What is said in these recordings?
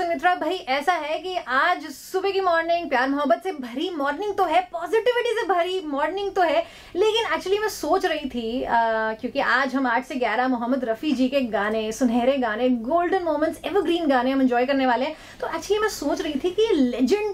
सुमित्रा भाई, ऐसा है कि आज सुबह की मॉर्निंग प्यार मोहब्बत से भरी मॉर्निंग तो है, पॉजिटिविटी से भरी मॉर्निंग तो है, लेकिन एक्चुअली मैं सोच रही थी क्योंकि आज हम 8 से 11 मोहम्मद रफ़ी जी के गाने, सुनहरे गाने, गोल्डन मोमेंट्स, एवरग्रीन गाने हम एंजॉय करने वाले हैं। तो एक्चुअली मैं सोच रही थी कि लेजेंड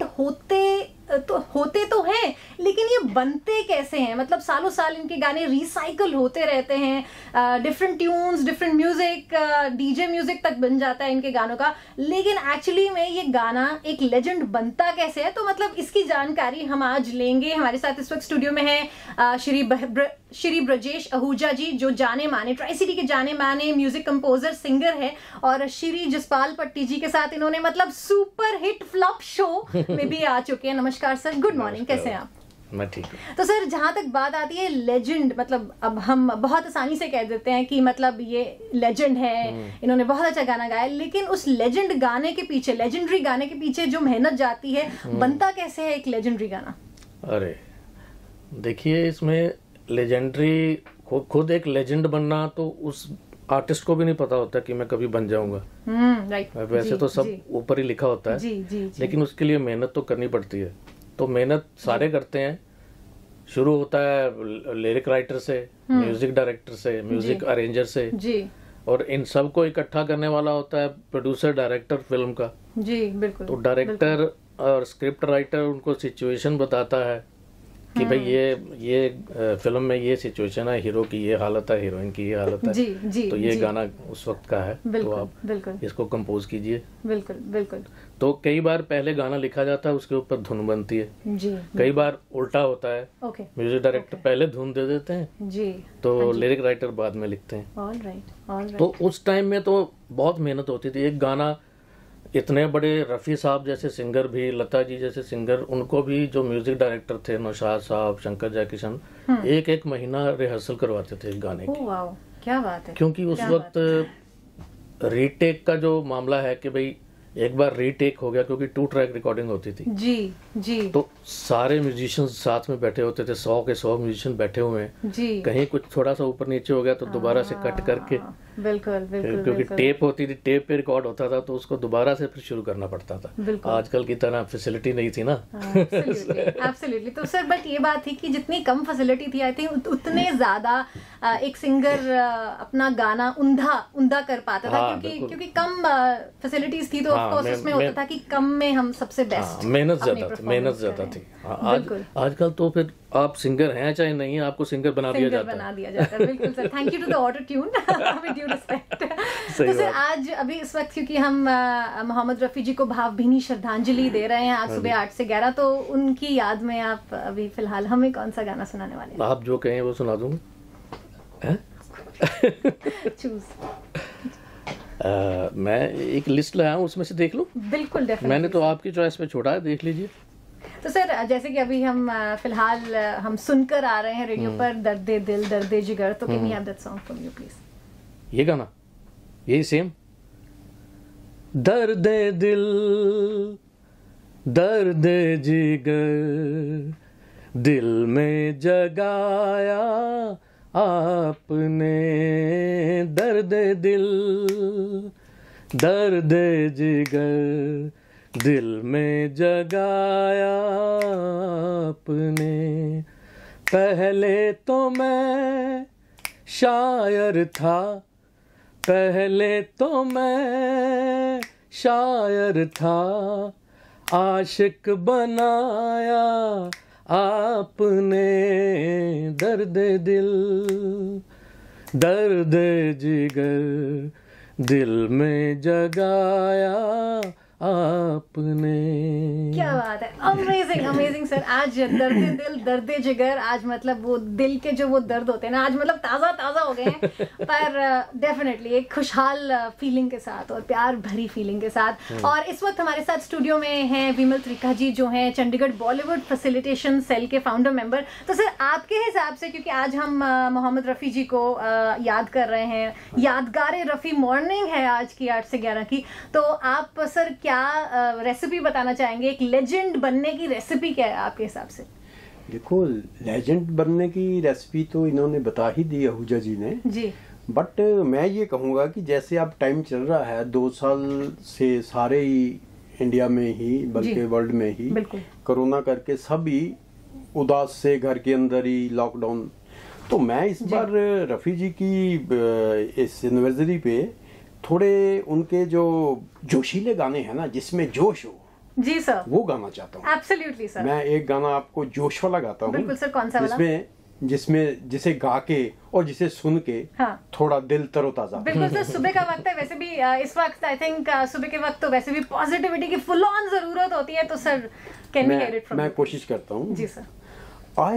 होते तो हैं, लेकिन ये बनते कैसे हैं? मतलब सालों साल इनके गाने रिसाइकल होते रहते हैं, different tunes, different music, DJ music तक बन जाता है इनके गानों का, लेकिन एक्चुअली में ये गाना एक लेजेंड बनता कैसे है? तो मतलब इसकी जानकारी हम आज लेंगे। हमारे साथ इस वक्त स्टूडियो में है श्री ब्रजेश आहूजा जी, जो जाने माने ट्राई सिटी के जाने माने म्यूजिक कंपोजर, सिंगर है, और श्री जसपाल पट्टी जी के साथ इन्होंने मतलब सुपर हिट फ्लॉप शो में भी आ चुके हैं। नमस्कार सर, गुड मॉर्निंग, कैसे हैं आप? मैं ठीक हूँ। तो सर, जहां तक बात आती है लेजेंड, मतलब अब हम बहुत आसानी से कह देते हैं कि मतलब ये लेजेंड है, इन्होंने बहुत अच्छा गाना गाया, लेकिन उस लेजेंड गाने के पीछे, लेजेंडरी गाने के पीछे जो मेहनत जाती है, बनता कैसे है एक लेजेंडरी गाना? अरे देखिए, इसमें लेजेंडरी खुद एक लेजेंड बनना तो उस आर्टिस्ट को भी नहीं पता होता कि मैं कभी बन जाऊंगा। राइट। वैसे तो सब ऊपर ही लिखा होता है, जी। लेकिन उसके लिए मेहनत तो करनी पड़ती है। तो मेहनत सारे करते हैं। शुरू होता है लिरिक राइटर से, म्यूजिक डायरेक्टर से, म्यूजिक अरेंजर से जी, और इन सब को इकट्ठा करने वाला होता है प्रोड्यूसर, डायरेक्टर फिल्म का। जी बिल्कुल। तो डायरेक्टर और स्क्रिप्ट राइटर उनको सिचुएशन बताता है कि भाई ये फिल्म में ये सिचुएशन है, हीरो की ये हालत है, हीरोइन की ये हालत है, जी, तो ये गाना उस वक्त का है, तो आप इसको कंपोज कीजिए। बिल्कुल। तो कई बार पहले गाना लिखा जाता है, उसके ऊपर धुन बनती है जी। कई बार उल्टा होता है, म्यूजिक डायरेक्टर पहले धुन दे देते हैं जी, तो लिरिक राइटर बाद में लिखते हैं। ऑलराइट। तो उस टाइम में तो बहुत मेहनत होती थी। एक गाना, इतने बड़े रफ़ी साहब जैसे सिंगर भी, लता जी जैसे सिंगर, उनको भी जो म्यूजिक डायरेक्टर थे, नौशाद साहब, शंकर जयकिशन, एक महीना रिहर्सल करवाते थे इस गाने की। वाओ, क्या बात है। क्योंकि उस वक्त रीटेक का जो मामला है कि भाई एक बार रीटेक हो गया, क्योंकि 2 ट्रैक रिकॉर्डिंग होती थी जी, तो सारे म्यूजिशियन साथ में बैठे होते थे, 100 के 100 म्यूजिशियन बैठे हुए हैं जी। कहीं कुछ थोड़ा सा ऊपर नीचे हो गया तो दोबारा से कट करके, बिल्कुल, क्योंकि टेप होती थी, टेप पे रिकॉर्ड होता था, तो उसको दोबारा से फिर शुरू करना पड़ता था। आजकल की तरह फैसिलिटी नहीं थी ना। एब्सोल्युटली। तो सर, बट ये बात थी कि जितनी कम फैसिलिटी थी, आई थिंक उतने ज्यादा एक सिंगर अपना गाना उम्दा कर पाता था, क्योंकि कम फैसिलिटीज थी, तो ऑफ कोर्स उसमें होता था कि कम में हम सबसे बेस्ट। मेहनत ज्यादा थी। आजकल तो फिर आप सिंगर हैं चाहे नहीं है, आपको सिंगर बना दिया जाता है। बिल्कुल sir, thank you to the auto tune, with due respect. तो सर, आज अभी इस वक्त क्योंकि हम मोहम्मद रफ़ी जी को भावभीनी श्रद्धांजलि दे रहे हैं, आज सुबह 8 से 11, तो उनकी याद में आप अभी फिलहाल हमें कौन सा गाना सुनाने वाले हैं? आप जो कहें वो सुना दूंगा। मैं एक लिस्ट लाया हूँ, उसमें से देख लो। बिल्कुल, मैंने तो आपकी चॉइस पे छोड़ा है, देख लीजिए। तो सर, जैसे कि अभी हम फिलहाल हम सुनकर आ रहे हैं रेडियो पर दर्दे दिल दर्दे जिगर, तो can we have that song from you please? ये गाना, यही सेम। दर्दे दिल दर्दे जिगर, दिल में जगाया आपने, दर्दे दिल दर्दे जिगर, दिल में जगाया आपने। पहले तो मैं शायर था, पहले तो मैं शायर था, आशिक बनाया आपने, दर्द दिल दर्द जिगर, दिल में जगाया आपने। क्या बात है, अमेजिंग सर। आज दर्दे दिल दर्दे जिगर, आज मतलब वो दिल के जो वो दर्द होते हैं ना, आज मतलब ताज़ा हो गए हैं, पर डेफिनेटली एक खुशहाल फीलिंग के साथ और प्यार भरी फीलिंग के साथ। और इस वक्त हमारे साथ स्टूडियो में हैं विमल त्रिखा जी, जो हैं चंडीगढ़ बॉलीवुड फैसिलिटेशन सेल के फाउंडर मेंबर। तो सर, आपके हिसाब से, क्योंकि आज हम मोहम्मद रफ़ी जी को याद कर रहे हैं, यादगार-ए-रफ़ी मॉर्निंग है आज की 8 से 11 की, तो आप सर क्या रेसिपी बताना चाहेंगे? एक लेजेंड बनने की रेसिपी क्या है आपके हिसाब से? देखो, लेजेंड बनने की रेसिपी तो इन्होंने बता ही दी, आहूजा जी ने जी। बट मैं ये कहूँगा कि जैसे अब टाइम चल रहा है 2 साल से सारे ही इंडिया में ही बल्कि वर्ल्ड में ही कोरोना करके सभी उदास से घर के अंदर ही लॉकडाउन। तो मैं इस बार रफ़ी जी की इस एनिवर्सरी पे थोड़े उनके जो जोशीले गाने हैं ना जिसमें जोश हो, जी सर, वो गाना चाहता हूँ। Absolutely sir. मैं एक गाना आपको जोश वाला गाता हूँ। बिल्कुल सर, कौन सा वाला? जिसे गा के और जिसे सुन के थोड़ा दिल तरोताजा। बिल्कुल सर, सुबह का वक्त है, वैसे भी इस वक्त आई थिंक सुबह के वक्त तो वैसे भी पॉजिटिविटी की फुल ऑन जरूरत होती है, तो sir can we hear it from? मैं कोशिश करता हूँ। जी सर। आय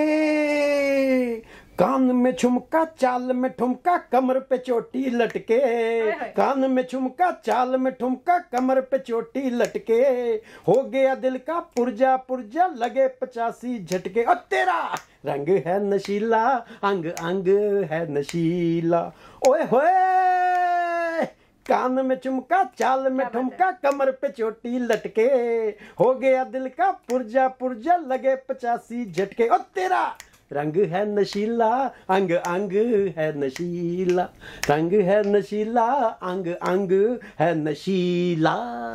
हाय, कान में झुमका चाल में ठुमका कमर पे चोटी लटके, कान में झुमका चाल में ठुमका कमर पे चोटी लटके, हो गया दिल का पुर्जा पुर्जा लगे 85 झटके, और तेरा रंग है नशीला अंग अंग है नशीला, ओए होए कान में चुमका चाल में ठुमका कमर पे चोटी लटके, हो गया दिल का पुर्जा पुर्जा लगे 85 झटके, और तेरा रंग है नशीला अंग अंग है नशीला, रंग है नशीला अंग अंग है नशीला।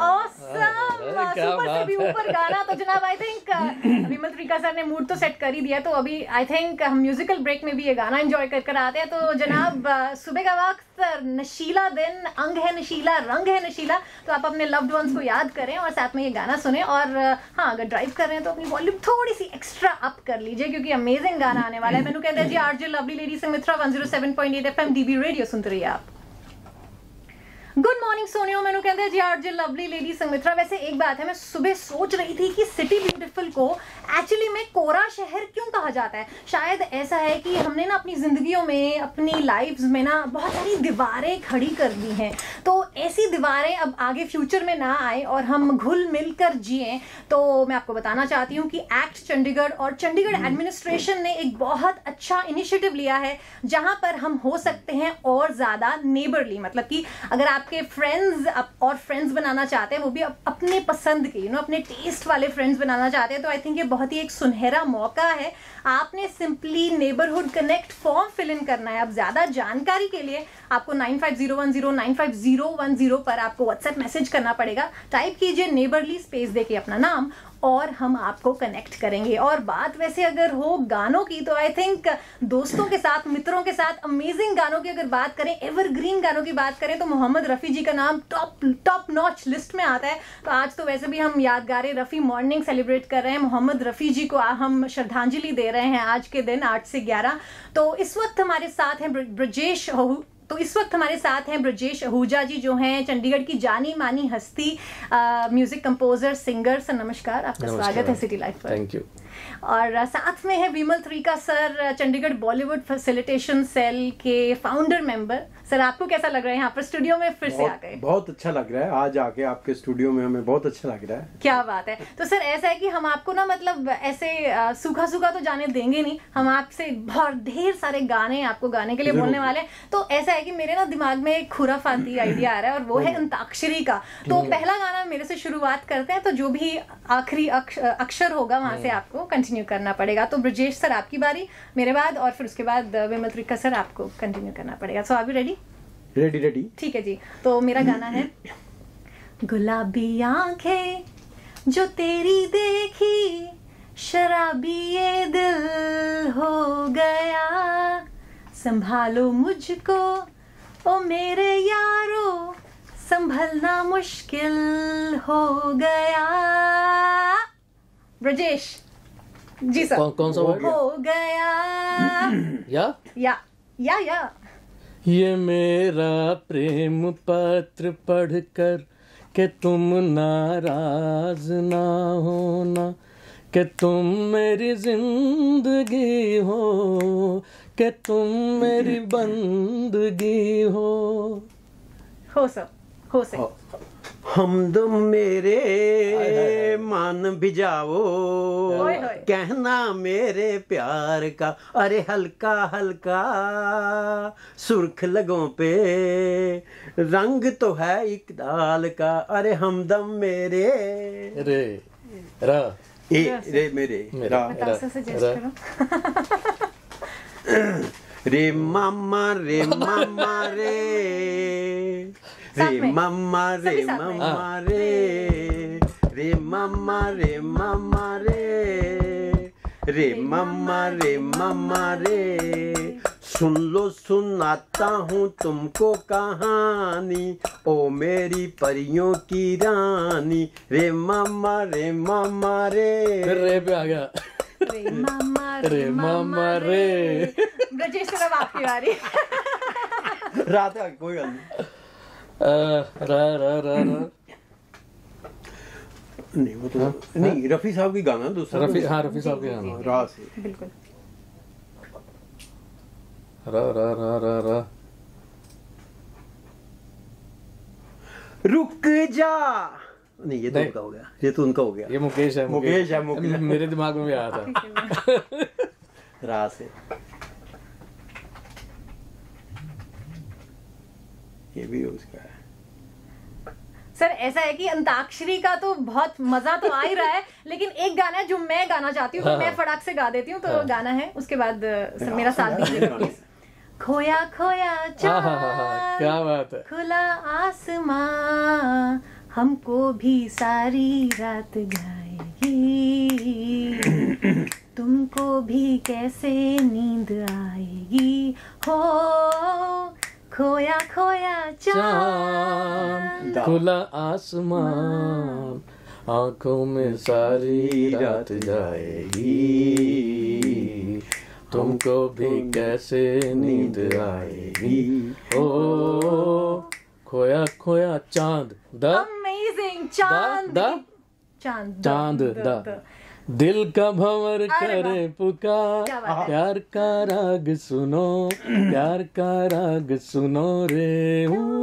सुपर से भी ऊपर गाना। तो जनाब I think Vimal Trikha sir ने मूड तो सेट कर ही दिया, तो अभी आई थिंक हम म्यूजिकल ब्रेक में भी ये गाना एंजॉय कर आते हैं। तो जनाब सुबह का वक्त, नशीला दिन, अंग है नशीला, रंग है नशीला, तो आप अपने लव्ड वंस को याद करें और साथ में ये गाना सुने। और हाँ, अगर ड्राइव कर रहे हैं तो अपनी वॉल्यूम थोड़ी सी एक्स्ट्रा अप कर लीजिए, क्योंकि अमेजिंग गाना आने वाला है। मैंने कहते हैं जी RJ lovely lady Sanmitra 107.8 FM DB रेडियो सुनते रहिए आप। गुड मॉर्निंग सोनियो, मैंने कहते हैं जी आरजे लवली लेडी संमित्रा। वैसे एक बात है, मैं सुबह सोच रही थी कि सिटी ब्यूटीफुल को एक्चुअली में कोरा शहर क्यों कहा जाता है। शायद ऐसा है कि हमने ना अपनी जिंदगियों में, अपनी लाइफ्स में ना बहुत सारी दीवारें खड़ी कर दी हैं, तो ऐसी दीवारें अब आगे फ्यूचर में ना आए और हम घुल मिल कर जिए। तो मैं आपको बताना चाहती हूँ कि एक्ट चंडीगढ़ और चंडीगढ़ एडमिनिस्ट्रेशन ने एक बहुत अच्छा इनिशिएटिव लिया है, जहां पर हम हो सकते हैं और ज्यादा नेबरली। मतलब कि अगर आपके फ्रेंड्स और फ्रेंड्स बनाना चाहते हैं, वो भी अपने पसंद के, अपने टेस्ट वाले फ्रेंड्स बनाना चाहते हैं, तो आई थिंक ये बहुत ही एक सुनहरा मौका है। आपने simply neighbourhood connect form fill in करना है। अब ज्यादा जानकारी के लिए आपको 9501095010 पर आपको व्हाट्सएप मैसेज करना पड़ेगा। टाइप कीजिए नेबरली स्पेस देके अपना नाम, और हम आपको कनेक्ट करेंगे। और बात वैसे अगर हो गानों की, तो आई थिंक दोस्तों के साथ, मित्रों के साथ अमेजिंग गानों की अगर बात करें, एवरग्रीन गानों की बात करें, तो मोहम्मद रफ़ी जी का नाम टॉप नॉच लिस्ट में आता है। तो आज तो वैसे भी हम यादगार-ए-रफ़ी मॉर्निंग सेलिब्रेट कर रहे हैं। मोहम्मद रफ़ी जी को हम श्रद्धांजलि दे रहे हैं आज के दिन 8 से 11। तो इस वक्त हमारे साथ हैं ब्रजेश अहूजा जी, जो हैं चंडीगढ़ की जानी मानी हस्ती, म्यूजिक कंपोजर, सिंगर। सर नमस्कार, आपका स्वागत है सिटी लाइफ पर। Thank you. और साथ में है Vimal Trikha sir, Chandigarh Bollywood facilitation cell के फाउंडर मेंबर। सर आपको कैसा लग रहा है यहाँ पर स्टूडियो में फिर से आ गए? बहुत अच्छा लग रहा है, आज आके आपके स्टूडियो में हमें बहुत अच्छा लग रहा है। क्या बात है। तो सर ऐसा है कि हम आपको ना, मतलब ऐसे सूखा सूखा तो जाने देंगे नहीं, हम आपसे बहुत ढेर सारे गाने आपको गाने के लिए बोलने वाले हैं। तो ऐसा है कि मेरे ना दिमाग में एक खुराफाती आइडिया आ रहा है, और वो है अंताक्षरी का। तो पहला गाना मेरे से शुरुआत करते हैं, तो जो भी आखिरी अक्षर होगा वहां से आपको कंटिन्यू करना पड़ेगा। तो ब्रजेश सर आपकी बारी, मेरे बाद, और फिर उसके बाद विमल त्रिखा सर आपको कंटिन्यू करना पड़ेगा। So are you ready? Ready. ठीक है जी। तो मेरा गाना है, गुलाबी आंखें जो तेरी देखी, शराबी ये दिल हो गया, संभालो मुझको ओ मेरे यारो, संभलना मुश्किल हो गया। ब्रजेश जी सर। कौन सा हो गया? या ये मेरा प्रेम पत्र पढ़कर कि तुम नाराज ना होना, कि तुम मेरी जिंदगी हो, कि तुम मेरी बंदगी हो सब हो से। हमदम मेरे मान भिजाओ, कहना मेरे प्यार का, अरे हल्का हल्का सुर्ख लगों पे रंग तो है एक दाल का, अरे हमदम मेरे रे रा रे मेरे रा। रे मामा रे मामा रे रे मामा रे मामा रे रे मामा रे मामा रे रे मामा रे सुन लो सुनाता हूँ तुमको कहानी ओ मेरी परियों की रानी रे मामा रे फिर रे पे आ गया रे मामा रे ब्रजेश सर अब आपकी बारी। रात है कोई गल नहीं नहीं वो तो नहीं रफी साहब की गाना दूसरा रफी साहब के गाना रा से बिल्कुल रा रुक जा नहीं ये तो उनका हो गया ये तो उनका हो गया ये मुकेश है मेरे दिमाग में भी आया था रा से ये भी उसका है। सर ऐसा है कि अंताक्षरी का तो बहुत मजा तो आ ही रहा है, लेकिन एक गाना है जो मैं गाना चाहती हूँ तो मैं फटाक से गा देती हूँ। तो गाना है, उसके बाद सर मेरा साथ दीजिएगा प्लीज। खोया खोया चाँद, क्या बात है, खुला आसमां, हमको भी सारी रात गाएगी, तुमको भी कैसे नींद आएगी हो, खोया खोया चाँद, खुला आसमान, आंखों में सारी रात जाएगी, तुमको भी कैसे नींद आएगी ओ, खोया खोया चांद द अमेजिंग चांद चांद चांद द दिल का भंवर करे पुकार, प्यार का राग सुनो, प्यार का राग सुनो रे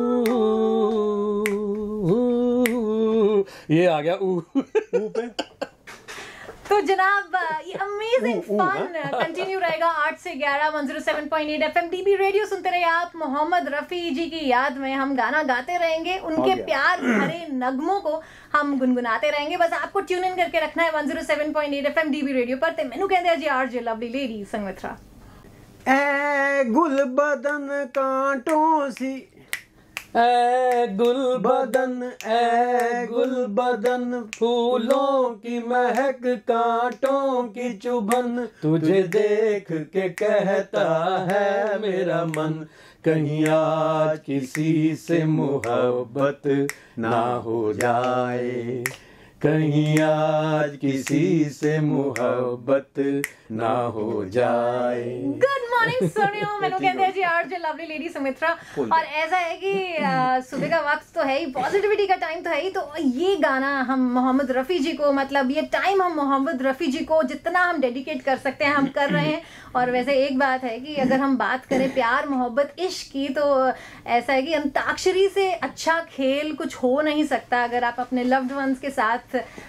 ये आ गया पे। तो जनाब ये अमेजिंग फन कंटिन्यू रहेगा 8 से 11 107.8 FM DB रेडियो सुनते रहिए आप। मोहम्मद रफी जी की याद में हम गाना गाते रहेंगे, उनके प्यार भरे नगमों को हम गुनगुनाते रहेंगे। बस आपको ट्यून इन करके रखना है 107.8 FM DB रेडियो पर। ते मैनू कहंदे जी आरजे लवली लेडी संगमित्रा। ए गुल बदन कांटों सी, ए गुल बदन फूलों की महक कांटों की चुभन, तुझे देख के कहता है मेरा मन, कहीं आज किसी से मोहब्बत ना हो जाए, कहीं आज किसी से मोहब्बत ना हो जाए। गुड मॉर्निंग सोनियो, मैंने कहते हैं जी आरजे लवली लेडी सुमित्रा। और ऐसा है कि सुबह का वक्त तो है ही, पॉजिटिविटी का टाइम तो है ही, तो ये गाना हम मोहम्मद रफ़ी जी को, मतलब ये टाइम हम मोहम्मद रफ़ी जी को जितना हम डेडिकेट कर सकते हैं हम कर रहे हैं। और वैसे एक बात है कि अगर हम बात करें प्यार मोहब्बत इश्क की, तो ऐसा है कि अंताक्षरी से अच्छा खेल कुछ हो नहीं सकता। अगर आप अपने लव्ड वंस के साथ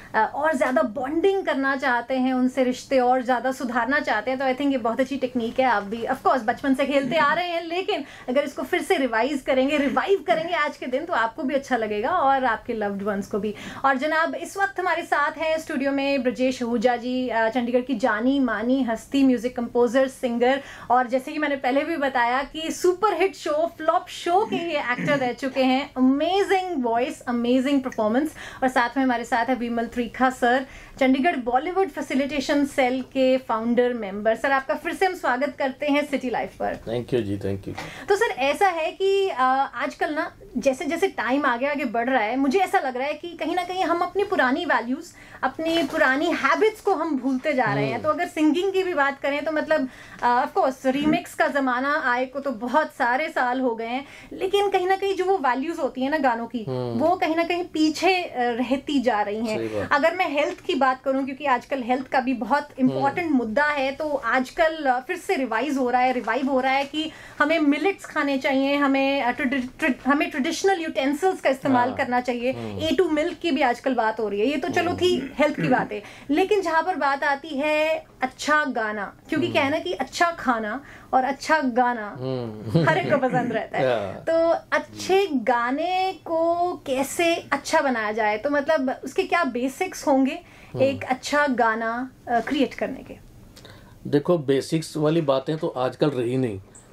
और ज़्यादा बॉन्डिंग करना चाहते हैं, उनसे रिश्ते और ज़्यादा सुधारना चाहते हैं, तो आई थिंक ये बहुत अच्छी टेक्निक है। आप भी ऑफ कोर्स बचपन से खेलते आ रहे हैं, लेकिन अगर इसको फिर से रिवाइव करेंगे आज के दिन, तो आपको भी अच्छा लगेगा और आपके लव्ड वंस को भी। और जनाब इस वक्त हमारे साथ हैं स्टूडियो में ब्रजेश अहूजा जी, चंडीगढ़ की जानी मानी हस्ती, म्यूजिक कंपोजर, सिंगर, और जैसे कि मैंने पहले भी बताया कि super hit show flop show के ये एक्टर रह चुके हैं। Amazing voice, amazing performance. और साथ में हमारे साथ है Vimal Trikha sir, Chandigarh Bollywood facilitation cell के फाउंडर मेंबर। सर आपका फिर से हम स्वागत करते हैं सिटी लाइफ पर। थैंक यू जी, थैंक यू। तो सर ऐसा है कि आजकल ना जैसे जैसे टाइम आगे बढ़ रहा है, मुझे ऐसा लग रहा है कि कहीं ना कहीं हम अपनी पुरानी वैल्यूज, अपनी पुरानी हैबिट्स को हम भूलते जा रहे हैं। तो अगर सिंगिंग की भी बात करें तो मतलब ऑफ कोर्स रीमिक्स का जमाना आए को तो बहुत सारे साल हो गए हैं, लेकिन कहीं ना कहीं जो वो वैल्यूज होती है ना गानों की, वो कहीं ना कहीं पीछे रहती जा रही हैं। अगर मैं हेल्थ की बात करूं, क्योंकि आजकल हेल्थ का भी बहुत इंपॉर्टेंट मुद्दा है, तो आजकल फिर से रिवाइव हो रहा है कि हमें मिलेट्स खाने चाहिए, हमें ट्रेडिशनल यूटेंसिल्स का इस्तेमाल करना चाहिए। A2 मिल्क की भी आजकल बात हो रही है। ये तो चलो थी हेल्थ की बात है, लेकिन जहां पर बात आती है अच्छा गाना, क्योंकि क्या है ना कि अच्छा खाना और अच्छा गाना हर एक को पसंद रहता है। तो अच्छे गाने को कैसे अच्छा बनाया जाए, तो मतलब उसके क्या बेसिक्स होंगे एक अच्छा गाना क्रिएट करने के? देखो बेसिक्स वाली बातें तो आजकल रही नहीं,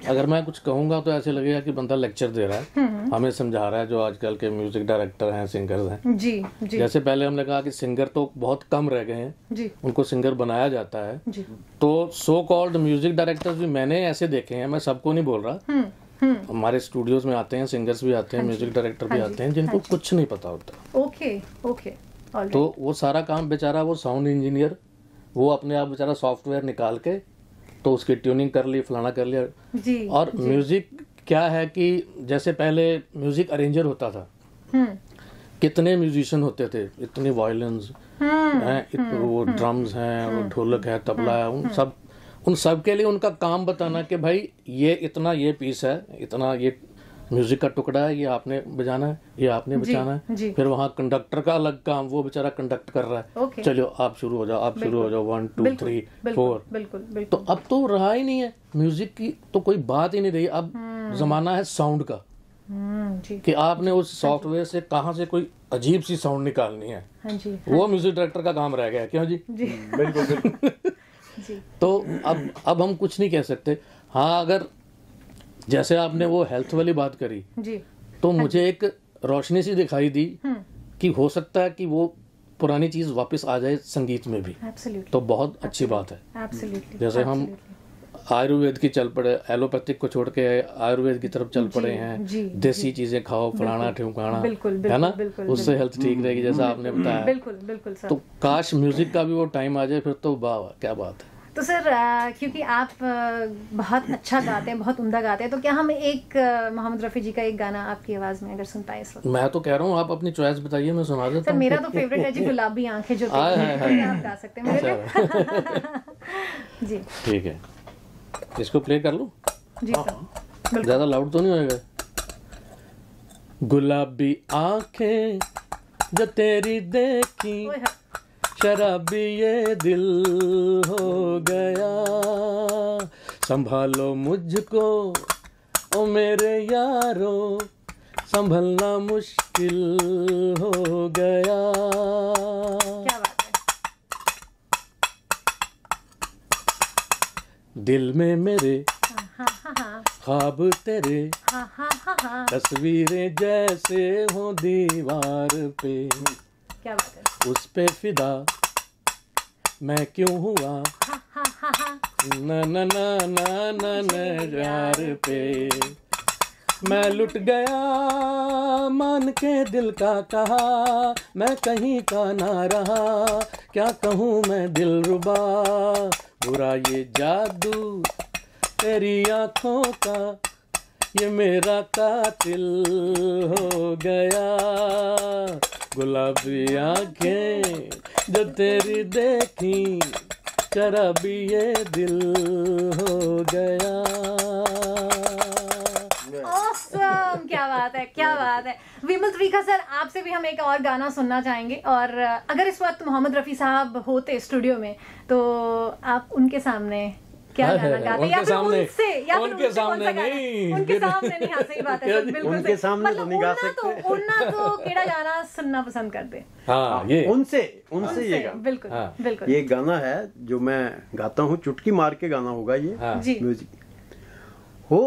अगर मैं कुछ कहूंगा तो ऐसे लगेगा कि बंदा लेक्चर दे रहा है, हमें समझा रहा है, जो आजकल के म्यूजिक डायरेक्टर हैं, सिंगर्स हैं। जी जी। जैसे पहले हमने कहा कि सिंगर तो बहुत कम रह गए हैं जी, उनको सिंगर बनाया जाता है जी। तो सो कॉल्ड म्यूजिक डायरेक्टर्स भी मैंने ऐसे देखे हैं, मैं सबको नहीं बोल रहा, हमारे स्टूडियोज में आते हैं सिंगर्स भी आते हैं, म्यूजिक डायरेक्टर भी आते हैं जिनको कुछ नहीं पता होता। Okay okay. तो वो सारा काम बेचारा, वो साउंड इंजीनियर, वो अपने आप बेचारा सॉफ्टवेयर निकाल के तो उसकी ट्यूनिंग कर ली, फलाना कर लिया जी। और म्यूजिक क्या है कि जैसे पहले म्यूजिक अरेंजर होता था, कितने म्यूजिशियन होते थे, इतने वायलिन्स हैं, वो ड्रम्स हैं, वो ढोलक है, तबला है, उन सब के लिए उनका काम बताना कि भाई ये इतना ये पीस है, इतना ये म्यूजिक का टुकड़ा है, ये आपने बजाना है, ये आपने बजाना है। फिर वहाँ कंडक्टर का अलग काम, वो बेचारा कंडक्ट कर रहा है, चलो आप शुरू हो जाओ, आप शुरू हो जाओ, 1 2 3 4। बिल्कुल। तो अब तो रहा ही नहीं है, म्यूजिक की तो कोई बात ही नहीं रही। अब जमाना है साउंड का, कि आपने उस सॉफ्टवेयर से कहाँ से कोई अजीब सी साउंड निकालनी है, वो म्यूजिक डायरेक्टर का काम रह गया। क्यों जी? बिल्कुल। तो अब हम कुछ नहीं कह सकते। हाँ, अगर जैसे आपने वो हेल्थ वाली बात करी जी, तो मुझे एक रोशनी सी दिखाई दी कि हो सकता है कि वो पुरानी चीज वापस आ जाए संगीत में भी। Absolutely. तो बहुत अच्छी बात है। Absolutely. जैसे हम आयुर्वेद की चल पड़े, एलोपैथिक को छोड़ के आयुर्वेद की तरफ चल पड़े हैं, देसी चीजें खाओ, फलाना ठिकाना, है ना, उससे हेल्थ ठीक रहेगी, जैसा आपने बताया। बिल्कुल सर। तो काश म्यूजिक का भी वो टाइम आ जाए, फिर तो वाह क्या बात है। तो सर क्योंकि आप बहुत अच्छा गाते हैं, बहुत उम्दा गाते हैं, तो क्या हम एक मोहम्मद रफ़ी जी का एक गाना आपकी आवाज में अगर सुन पाए इस वक्त? मैं तो कह रहा हूँ आप अपनी चॉइस बताइए, मैं सुना देता हूँ। मेरा तो फेवरेट है जी गुलाबी आंखें, जो आप गा सकते हैं मेरे लिए। जी ठीक है, इसको प्ले कर लूं? जी सर। ज्यादा लाउड तो नहीं होएगा? गुलाबी आंखें जो तेरी देखी, शराबी ये दिल हो गया, संभालो मुझको ओ मेरे यारो, संभलना मुश्किल हो गया। क्या बात है। दिल में मेरे ख्वाब तेरे, तस्वीरें जैसे हो दीवार पे, क्या बात है। उस पे फिदा मैं क्यों हुआ, न न न न न न यार पे, मैं लुट गया मान के दिल का कहा, मैं कहीं का ना रहा, क्या कहूँ मैं दिलरुबा, बुरा ये जादू तेरी आँखों का, ये मेरा कातिल हो गया, गुलाबी आंखें जो तेरी देखी, शराबी ये दिल हो गया। Awesome! क्या बात है, क्या बात है। विमल, त्रिखा सर, आपसे भी हम एक और गाना सुनना चाहेंगे, और अगर इस वक्त मोहम्मद रफ़ी साहब होते स्टूडियो में तो आप उनके सामने क्या गाना गाते, या फिर उनसे, या फिर उनके सामने नहीं, उनके सामने नहीं। हाँ सही बात है सर, बिल्कुल उनके सामने तो नहीं गा सकते। उन्ना तो केड़ा गाना सुनना पसंद करते? हाँ, ये उनसे ये गाना, बिल्कुल बिल्कुल। ये गाना है जो मैं गाता हूँ, चुटकी मार के गाना होगा ये। जी। म्यूजिक। हो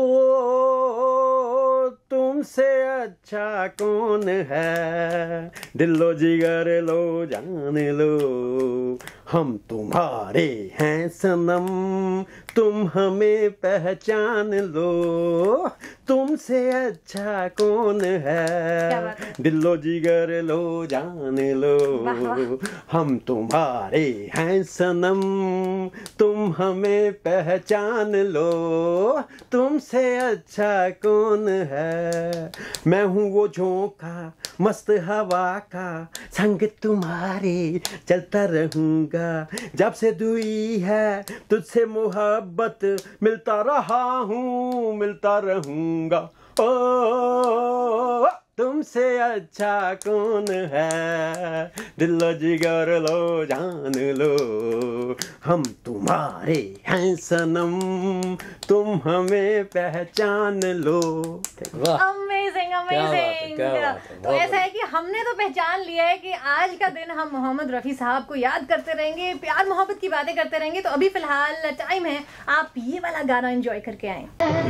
तुमसे अच्छा कौन है, दिलो जिगर लो जान लो, हम तुम्हारे हैं सनम, तुम हमें पहचान लो, तुमसे अच्छा कौन है, दिलो जिगर लो जान लो, हम तुम्हारे हैं सनम, तुम हमें पहचान लो, तुमसे अच्छा कौन है, मैं हूँ वो झोंका मस्त हवा का, संग तुम्हारे चलता रहूंगा, जब से दुई है तुझसे मोहब्बत, मिलता रहा हूँ मिलता रहूंगा। ओ तुमसे अच्छा कौन है, दिलो जिगर लो जान लो, हम तुम्हारे हैं सनम, तुम हमें पहचान लो। Amazing amazing. तो ऐसा है कि हमने तो पहचान लिया है कि आज का दिन हम मोहम्मद रफ़ी साहब को याद करते रहेंगे, प्यार मोहब्बत की बातें करते रहेंगे। तो अभी फिलहाल टाइम है आप ये वाला गाना एंजॉय करके आए।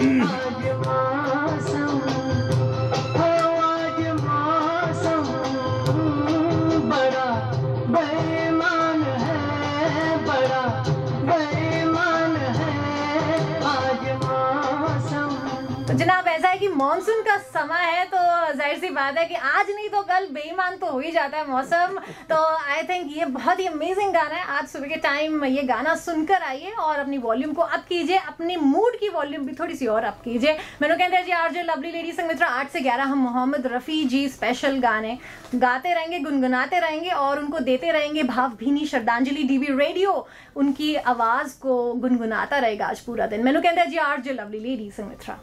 जनाब ऐसा है कि मानसून का समय है, तो जाहिर सी बात है कि आज नहीं तो कल बेईमान तो हो ही जाता है मौसम। तो आई थिंक ये बहुत ही अमेजिंग गाना है। आज सुबह के टाइम ये गाना सुनकर आइए और अपनी वॉल्यूम को अप कीजिए, अपनी मूड की वॉल्यूम भी थोड़ी सी और अप कीजिए। मैंने कहते हैं जी आरजे लवली लेडी संग मित्रा 8 से 11 हम मोहम्मद रफ़ी जी स्पेशल गाने गाते रहेंगे, गुनगुनाते रहेंगे और उनको देते रहेंगे भावभीनी श्रद्धांजलि। डीबी रेडियो उनकी आवाज को गुनगुनाता रहेगा आज पूरा दिन। मैंने कहते हैं जी आरजे लवली लेडी संग मित्रा।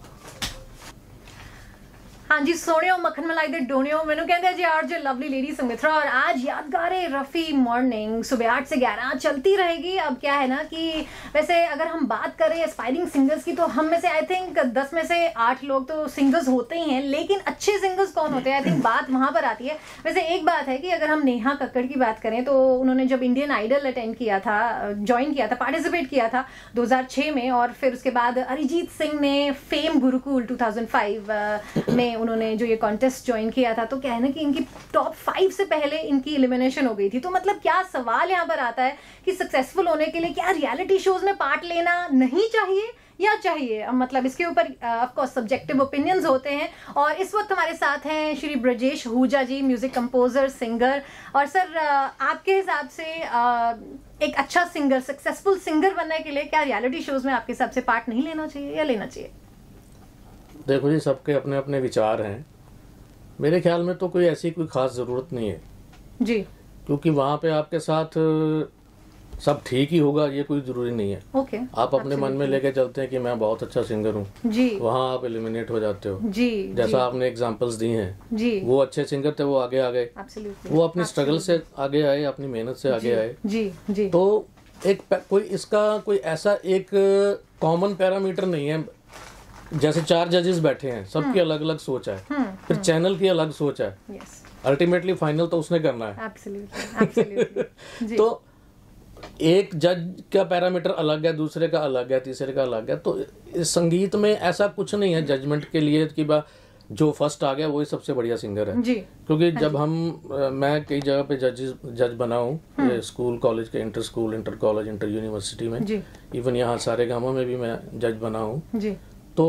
हाँ जी, सोनियो मक्खन मलाई दे डोनियो, मैंने कहते हैं जी आरजे लवली लेडी संमित्रा। और आज यादगार-ए-रफ़ी मॉर्निंग सुबह 8 से 11 चलती रहेगी। अब क्या है ना कि वैसे अगर हम बात करें एस्पायरिंग सिंगर्स की, तो हम में से आई थिंक 10 में से 8 लोग तो सिंगर्स होते ही हैं, लेकिन अच्छे सिंगर्स कौन होते हैं, आई थिंक बात वहाँ पर आती है। वैसे एक बात है कि अगर हम नेहा कक्कड़ की बात करें तो उन्होंने जब इंडियन आइडल अटेंड किया था, ज्वाइन किया था, पार्टिसिपेट किया था 2006 में, और फिर उसके बाद अरिजीत सिंह ने फेम गुरुकुल 2005 में उन्होंने जो ये कॉन्टेस्ट ज्वाइन किया था, तो क्या है ना कि इनकी टॉप 5 से पहले इनकी एलिमिनेशन हो गई थी। तो मतलब क्या सवाल यहाँ पर आता है कि सक्सेसफुल होने के लिए क्या रियलिटी शोज में पार्ट लेना नहीं चाहिए या चाहिए? मतलब इसके ऊपर ऑफ कोर्स सब्जेक्टिव ओपिनियंस होते हैं। और इस वक्त हमारे साथ हैं Shri Brajesh Ahuja ji, music composer, singer. और सर आपके हिसाब से एक अच्छा सिंगर, सक्सेसफुल सिंगर बनने के लिए क्या रियलिटी शोज में आपके हिसाब से पार्ट नहीं लेना चाहिए या लेना चाहिए? देखो जी, सबके अपने अपने विचार हैं। मेरे ख्याल में तो कोई ऐसी कोई खास जरूरत नहीं है जी, क्योंकि वहाँ पे आपके साथ सब ठीक ही होगा, ये कोई जरूरी नहीं है। ओके, आप अपने मन में लेके चलते हैं कि मैं बहुत अच्छा सिंगर हूँ जी, वहाँ आप एलिमिनेट हो जाते हो जी, जैसा आपने एग्जांपल्स दी हैं जी। वो अच्छे सिंगर थे, वो आगे आ गए, वो अपनी स्ट्रगल से आगे आए, अपनी मेहनत से आगे आए। जी जी। तो कोई इसका कोई ऐसा एक कॉमन पैरामीटर नहीं है। जैसे 4 जजेस बैठे हैं, सबकी अलग अलग सोच है, फिर चैनल की अलग सोच है, अल्टीमेटली फाइनल तो उसने करना है। Absolutely. तो एक जज का पैरामीटर अलग है, दूसरे का अलग है, तीसरे का अलग है। तो इस संगीत में ऐसा कुछ नहीं है जजमेंट के लिए कि जो फर्स्ट आ गया वही सबसे बढ़िया सिंगर है जी। क्योंकि जब मैं कई जगह पे जज बना हूँ, स्कूल कॉलेज के, inter school, inter college, inter university में, इवन यहाँ सारे गाँवों में भी मैं जज बना हूँ। तो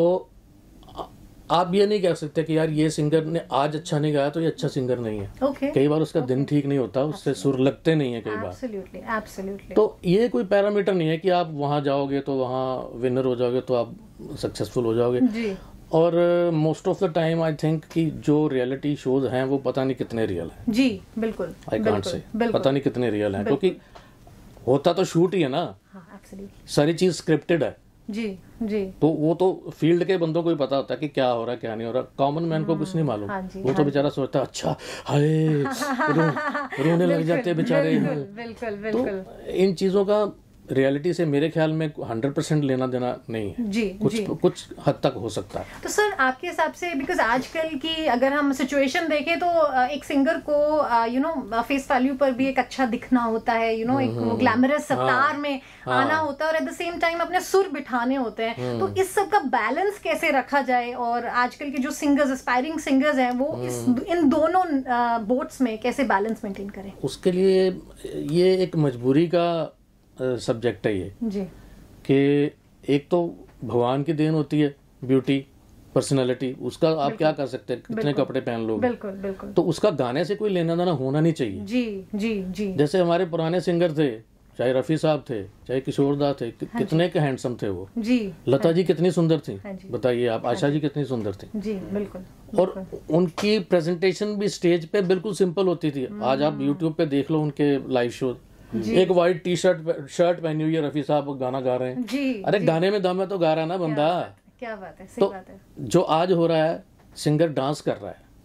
आप ये नहीं कह सकते कि यार ये सिंगर ने आज अच्छा नहीं गाया तो ये अच्छा सिंगर नहीं है। कई बार उसका दिन ठीक नहीं होता, उससे सुर लगते नहीं है कई बार। Absolutely. तो ये कोई पैरामीटर नहीं है कि आप वहां जाओगे तो वहां विनर हो जाओगे तो आप सक्सेसफुल हो जाओगे जी। और most of the time I think कि जो रियलिटी शोज हैं वो पता नहीं कितने रियल हैं। जी बिल्कुल, आई कांट से पता नहीं कितने रियल हैं, क्योंकि होता तो शूट ही है ना, सारी चीज स्क्रिप्टेड है जी जी। तो वो तो फील्ड के बंदों को ही पता होता है कि क्या हो रहा है क्या नहीं हो रहा, कॉमन मैन को कुछ नहीं मालूम। वो तो बेचारा सोचता है अच्छा हाय रोने लग जाते हैं बेचारे। बिल्कुल बिल्कुल। तो इन चीजों का रियलिटी से मेरे ख्याल में 100% लेना देना नहीं है जी, कुछ हद तक हो सकता है। तो सर आपके हिसाब से, बिकॉज आजकल की अगर हम सिचुएशन देखें तो एक सिंगर को फेस वैल्यू पर भी एक अच्छा दिखना होता है, एक ग्लैमरस अवतार में आना होता है और एट द सेम टाइम अपने सुर बिठाने होते हैं। तो इस सब का बैलेंस कैसे रखा जाए और आजकल के जो सिंगर्स, एस्पायरिंग सिंगर्स हैं, वो इन दोनों बोट्स में कैसे बैलेंस मेंटेन करें? उसके लिए ये एक मजबूरी का सब्जेक्ट है ये जी, कि एक तो भगवान की देन होती है ब्यूटी, पर्सनालिटी, उसका आप क्या कर सकते हैं, कितने कपड़े पहन लोगे। बिल्कुल बिल्कुल। तो उसका गाने से कोई लेना देना होना नहीं चाहिए। जी जी जी। जैसे हमारे पुराने सिंगर थे, चाहे रफी साहब थे, चाहे किशोर दा थे, कितने के हैंडसम थे वो जी। लता जी कितनी सुंदर थी, बताइए आप। आशा जी कितनी सुंदर थी जी। बिल्कुल। और उनकी प्रेजेंटेशन भी स्टेज पे बिल्कुल सिंपल होती थी। आज आप यूट्यूब पे देख लो उनके लाइव शो, एक व्हाइट शर्ट पहनी हुई है, रफी साहब गाना गा रहे हैं जी। अरे जी। गाने में दम है तो गा रहा है ना बंदा। क्या बात है, सही तो बात है। जो आज हो रहा है, सिंगर डांस कर रहा है,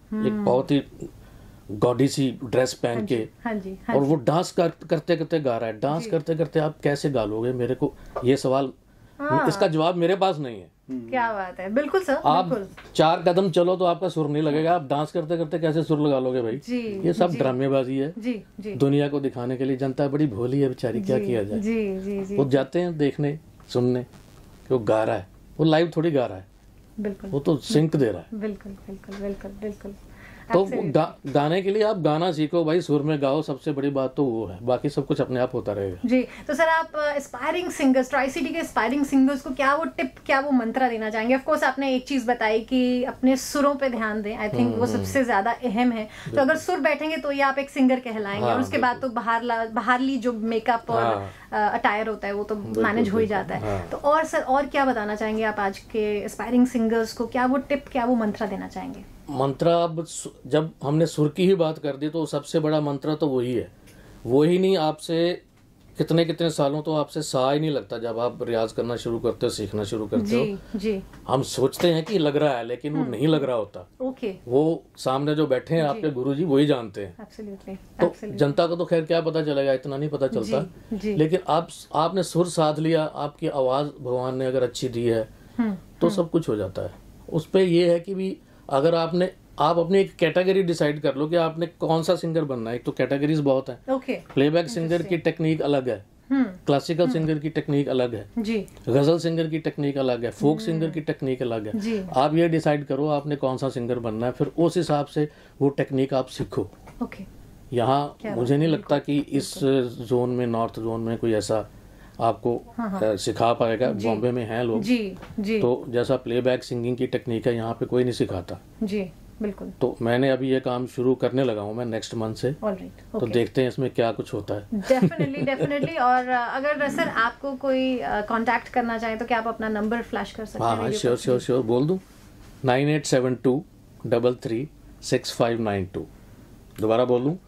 एक बहुत ही गॉडी सी ड्रेस पहन के, हाँ जी, और वो डांस करते करते गा रहा है। डांस करते करते आप कैसे गा लोगे? मेरे को ये सवाल, इसका जवाब मेरे पास नहीं है। क्या बात है, बिल्कुल सर। आप 4 कदम चलो तो आपका सुर नहीं लगेगा, आप डांस करते करते कैसे सुर लगा लोगे भाई? जी, ये सब ड्रामेबाजी है जी। दुनिया को दिखाने के लिए। जनता बड़ी भोली है बेचारी, क्या किया जाए। जी। वो जाते हैं देखने सुनने कि वो गा रहा है, वो लाइव थोड़ी गा रहा है, बिल्कुल, वो तो सिंक दे रहा है। बिल्कुल। तो गाने के लिए आप गाना सीखो भाई, सुर में गाओ, सबसे बड़ी बात तो वो है, बाकी सब कुछ अपने आप होता रहेगा। जी। तो सर आप एस्पायरिंग सिंगर्स, ट्राई सिटी के एस्पायरिंग सिंगर्स को क्या वो टिप, क्या वो मंत्रा देना चाहेंगे? ऑफ कोर्स आपने एक चीज बताई कि अपने सुरों पे ध्यान दें, आई थिंक वो सबसे ज्यादा अहम है। तो अगर सुर बैठेंगे तो ये आप एक सिंगर कहलाएंगे। और उसके बाद तो बाहरली जो मेकअप और अटायर होता है वो तो मैनेज हो ही जाता है। तो और सर और क्या बताना चाहेंगे आप आज के एस्पायरिंग सिंगर्स को? क्या वो टिप, क्या वो मंत्रा देना चाहेंगे? मंत्रा, अब जब हमने सुर की ही बात कर दी तो सबसे बड़ा मंत्रा तो वही है। वही नहीं, आपसे कितने सालों तो आपसे सा ही नहीं लगता जब आप रियाज करना शुरू करते हो, सीखना शुरू करते हो। जी। हम सोचते हैं कि लग रहा है, लेकिन वो नहीं लग रहा होता। ओके। वो सामने जो बैठे हैं आपके गुरुजी, वही जानते हैं। एब्सोल्युटली। तो जनता को तो खैर क्या पता चलेगा, इतना नहीं पता चलता। लेकिन आपने सुर साध लिया, आपकी आवाज भगवान ने अगर अच्छी दी है तो सब कुछ हो जाता है। उस पे ये है कि भी अगर आप अपनी एक कैटेगरी डिसाइड कर लो कि आपने कौन सा सिंगर बनना है। एक तो कैटेगरीज बहुत है। ओके। प्लेबैक सिंगर की टेक्निक अलग है, क्लासिकल सिंगर की टेक्निक अलग है, जी। गजल सिंगर की टेक्निक अलग है, फोक सिंगर की टेक्निक अलग है। जी। आप ये डिसाइड करो आपने कौन सा सिंगर बनना है, फिर उस हिसाब से वो टेक्निक आप सीखो। ओके। यहाँ मुझे नहीं लगता कि इस जोन में, नॉर्थ जोन में कोई ऐसा आपको सिखा पाएगा। बॉम्बे में हैं लोग, जी। तो जैसा प्लेबैक सिंगिंग की टेक्निक है यहाँ पे कोई नहीं सिखाता। जी, बिल्कुल। तो मैंने अभी ये काम शुरू करने लगा हूँ मैं नेक्स्ट मंथ से। तो देखते हैं इसमें क्या कुछ होता है। डेफिनेटली। और अगर सर आपको कोई कांटेक्ट करना चाहे तो क्या आप अपना नंबर फ्लैश कर सकते हैं? हाँ, श्योर बोल दूं। 9872336592। दोबारा बोल दूं,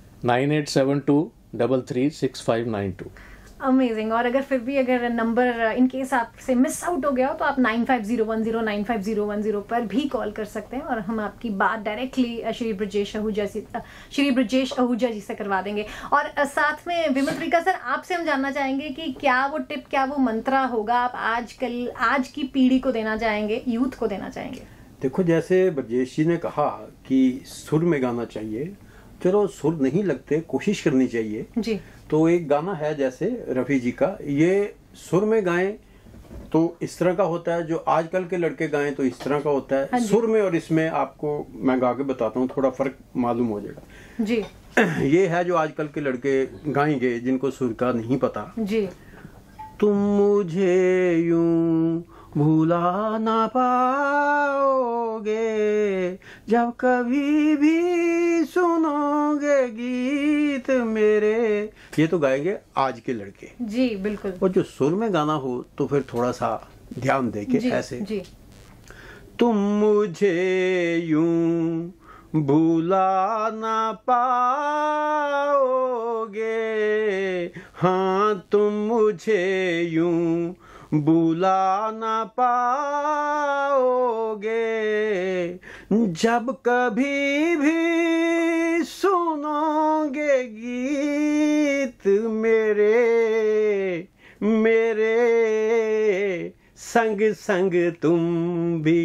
9872336592। अमेजिंग। और अगर फिर भी अगर नंबर इन केस आपसे मिस आउट हो गया हो तो आप 9501095010 पर भी कॉल कर सकते हैं और हम आपकी बात डायरेक्टली श्री ब्रजेश आहूजा जी से करवा देंगे। और साथ में विमल त्रिका सर, आपसे हम जानना चाहेंगे कि क्या वो टिप, क्या वो मंत्रा होगा आप आज की पीढ़ी को देना चाहेंगे, यूथ को देना चाहेंगे? देखो, जैसे ब्रजेश जी ने कहा कि सुर में गाना चाहिए, चलो सुर नहीं लगते, कोशिश करनी चाहिए जी। तो एक गाना है जैसे रफी जी का, ये सुर में गाएं तो इस तरह का होता है, जो आजकल के लड़के गाएं तो इस तरह का होता है। सुर में और इसमें आपको मैं गा के बताता हूँ, थोड़ा फर्क मालूम हो जाएगा जी। ये है जो आजकल के लड़के गाएंगे जिनको सुर का नहीं पता जी। तुम मुझे यूं भूला ना पाओगे जब कभी भी सुनोगे गीत मेरे, ये तो गाएंगे आज के लड़के। जी, बिल्कुल। और जो सुर में गाना हो तो फिर थोड़ा सा ध्यान देके ऐसे जी। तुम मुझे यूं भूला ना पाओगे, हाँ तुम मुझे यूं भूला ना पाओगे जब कभी भी सुनोगे गीत मेरे संग संग तुम भी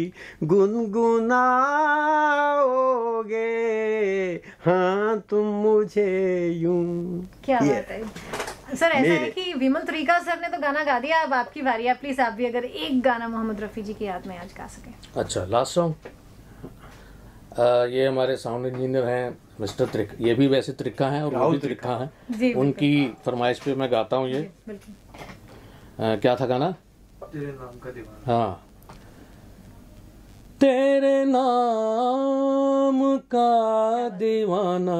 गुनगुनाओगे, हाँ तुम मुझे यूं। क्या बात है सर। ऐसा है कि विमल त्रिका सर ने तो गाना गा दिया, अब आपकी बारी है। प्लीज आप भी अगर एक गाना मोहम्मद रफी जी की याद में आज गा सकें। अच्छा, लास्ट सॉन्ग। ये हमारे साउंड इंजीनियर हैं मिस्टर त्रिखा, ये भी वैसे त्रिखा हैं और वो भी त्रिखा हैं। उनकी फरमाइश पे मैं गाता हूँ ये। क्या था गाना? तेरे नाम का दीवाना। हाँ, तेरे नाम का दीवाना,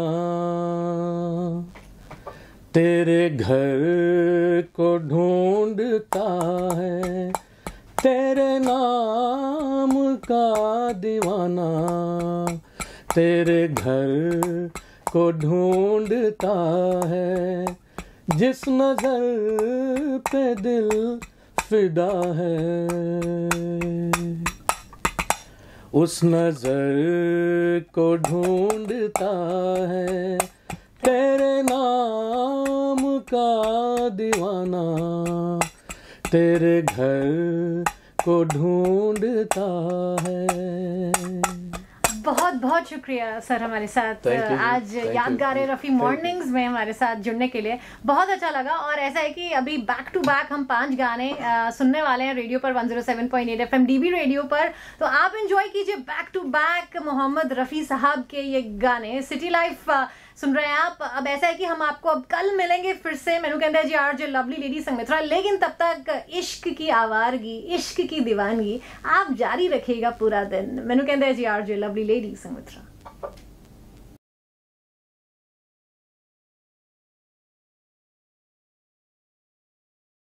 तेरे घर को ढूंढता है, तेरे नाम का दीवाना, तेरे घर को ढूंढता है, जिस नजर पे दिल फिदा है उस नजर को ढूंढता है तेरे नाम का दीवाना, तेरे घर को ढूंढता है। बहुत बहुत शुक्रिया सर हमारे साथ आज यादगार-ए-रफी मॉर्निंग्स में हमारे साथ जुड़ने के लिए। बहुत अच्छा लगा। और ऐसा है कि अभी बैक टू बैक हम 5 गाने सुनने वाले हैं रेडियो पर 107.8 FM DB रेडियो पर, तो आप एंजॉय कीजिए back to back Mohammad Rafi साहब के ये गाने। सिटी लाइफ सुन रहे हैं आप। अब ऐसा है कि हम आपको अब कल मिलेंगे फिर से। मैनू कहता है जी आरजे लवली लेडी संगमित्रा, लेकिन तब तक इश्क की आवारगी, इश्क की दीवानगी आप जारी रखिएगा पूरा दिन। मैनू कहता है जी आरजे लवली लेडी संगमित्रा।